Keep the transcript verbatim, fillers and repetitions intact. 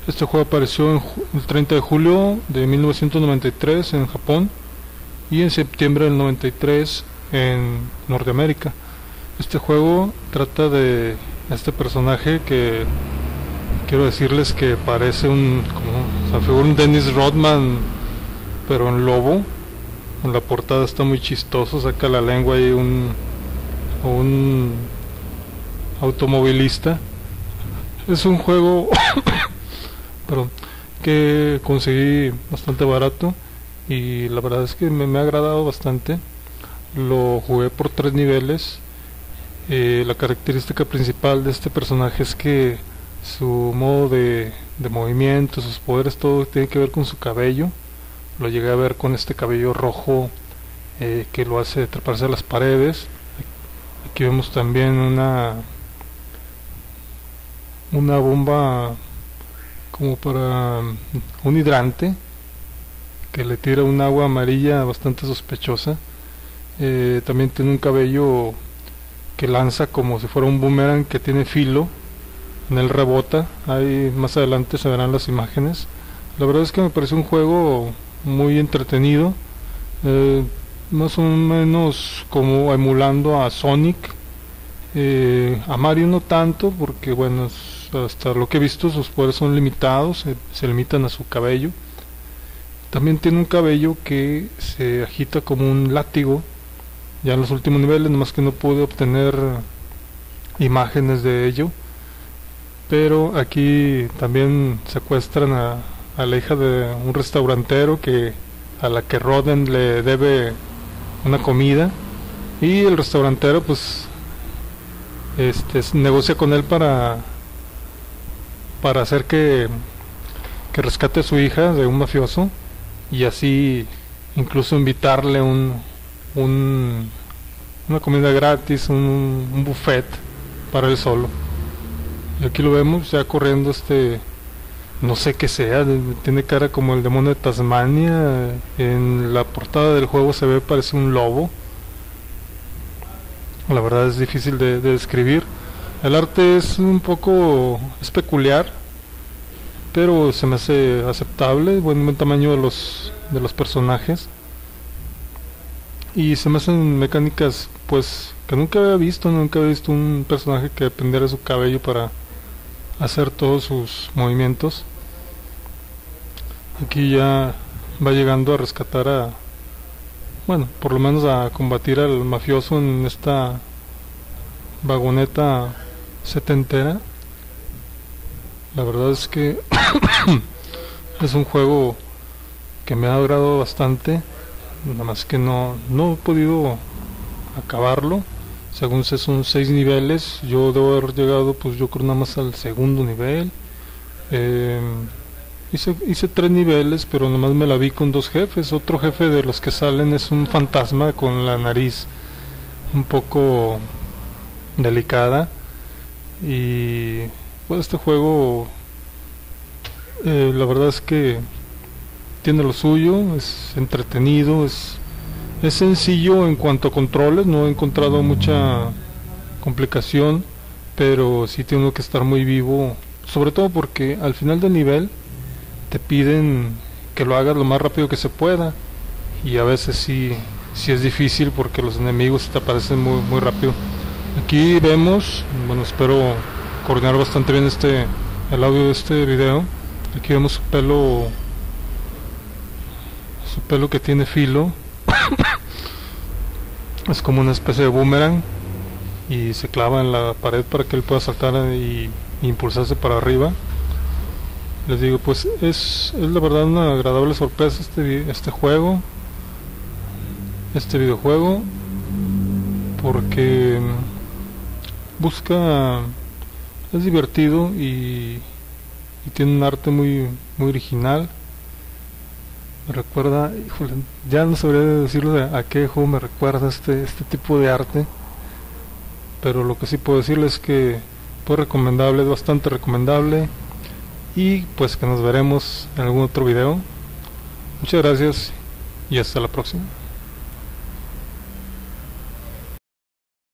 Este juego apareció en el treinta de julio de mil novecientos noventa y tres en Japón y en septiembre del noventa y tres en Norteamérica. Este juego trata de este personaje que quiero decirles que parece un como, o sea, figura un Dennis Rodman pero en lobo. En la portada está muy chistoso, saca la lengua y un un automovilista. Es un juego perdón, que conseguí bastante barato y la verdad es que me, me ha agradado bastante. Lo jugué por tres niveles. Eh, la característica principal de este personaje es que su modo de, de movimiento, sus poderes, todo tiene que ver con su cabello. Lo llegué a ver con este cabello rojo eh, que lo hace treparse a las paredes. Aquí vemos también una una bomba como para un hidrante que le tira un agua amarilla bastante sospechosa. Eh, también tiene un cabello que lanza como si fuera un boomerang que tiene filo. En él rebota. Ahí más adelante se verán las imágenes. La verdad es que me parece un juego muy entretenido, eh, más o menos como emulando a Sonic. Eh, a Mario no tanto, porque bueno, hasta lo que he visto sus poderes son limitados, se, se limitan a su cabello. También tiene un cabello que se agita como un látigo, ya en los últimos niveles, nomás que no pude obtener imágenes de ello. Pero aquí también secuestran a, a la hija de un restaurantero que a la que Roden le debe una comida, y el restaurantero pues este negocia con él para para hacer que que rescate a su hija de un mafioso y así incluso invitarle un un una comida gratis, un, un buffet para él solo. Y aquí lo vemos ya corriendo este, no sé qué sea, tiene cara como el demonio de Tasmania. En la portada del juego se ve, parece un lobo. La verdad es difícil de, de describir. El arte es un poco, es peculiar, pero se me hace aceptable. Buen, buen tamaño de los de los personajes y se me hacen mecánicas pues que nunca había visto. Nunca había visto un personaje que dependiera de su cabello para hacer todos sus movimientos. Aquí ya va llegando a rescatar a, bueno, por lo menos a combatir al mafioso en esta vagoneta setentera. La verdad es que es un juego que me ha agradado bastante, nada más que no, no he podido acabarlo. Según sé son seis niveles, yo debo haber llegado pues yo creo nada más al segundo nivel. eh, hice, hice tres niveles, pero nomás me la vi con dos jefes. Otro jefe de los que salen es un fantasma con la nariz un poco delicada. Y pues este juego eh, la verdad es que tiene lo suyo, es entretenido, es Es sencillo en cuanto a controles, no he encontrado mucha complicación, pero sí tengo que estar muy vivo, sobre todo porque al final del nivel te piden que lo hagas lo más rápido que se pueda, y a veces sí, sí es difícil porque los enemigos te aparecen muy, muy rápido. Aquí vemos, bueno, espero coordinar bastante bien este el audio de este video. Aquí vemos su pelo, su pelo que tiene filo. Es como una especie de boomerang y se clava en la pared para que él pueda saltar y, y impulsarse para arriba. Les digo, pues es, es la verdad una agradable sorpresa este, este juego, este videojuego, porque busca, es divertido y, y tiene un arte muy, muy original. Me recuerda, híjole, ya no sabría decirlo a, a qué juego me recuerda este, este tipo de arte, pero lo que sí puedo decirles es que pues recomendable, es bastante recomendable, y pues que nos veremos en algún otro video. Muchas gracias y hasta la próxima.